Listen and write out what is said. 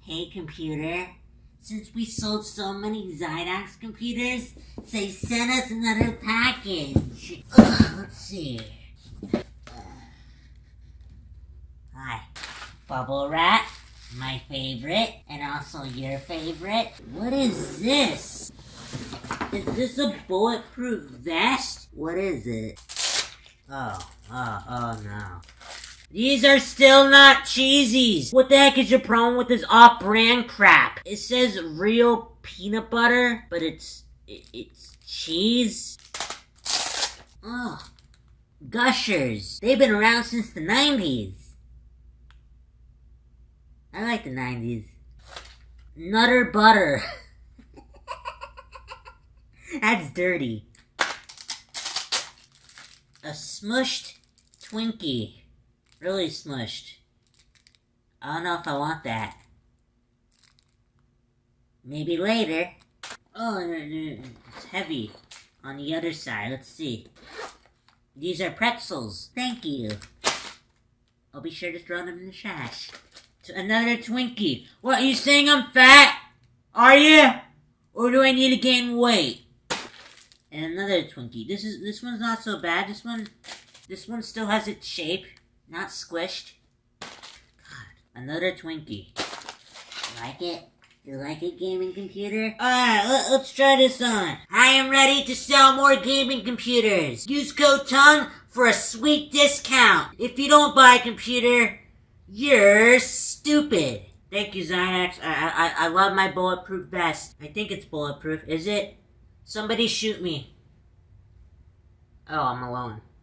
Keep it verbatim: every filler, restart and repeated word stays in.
Hey computer, since we sold so many Zydox computers, they sent us another package. Ugh, let's see. Uh, hi. Bubble Wrap, my favorite, and also your favorite. What is this? Is this a bulletproof vest? What is it? Oh, oh, oh no. These are still not cheesies! What the heck is your problem with this off-brand crap? It says real peanut butter, but it's... It, it's cheese? Ugh. Gushers. They've been around since the nineties. I like the nineties. Nutter Butter. That's dirty. A smushed Twinkie. Really smushed. I don't know if I want that. Maybe later. Oh, no, no, it's heavy on the other side. Let's see. These are pretzels. Thank you. I'll be sure to throw them in the trash. Another Twinkie. What, are you saying I'm fat? Are you? Or do I need to gain weight? And another Twinkie. This is this one's not so bad. This one, this one still has its shape. Not squished. God, another Twinkie. You like it? You like it, gaming computer? Alright, let, let's try this on. I am ready to sell more gaming computers. Use code TONGUE for a sweet discount. If you don't buy a computer, you're stupid. Thank you, Zydox. I, I, I love my bulletproof vest. I think it's bulletproof. Is it? Somebody shoot me. Oh, I'm alone.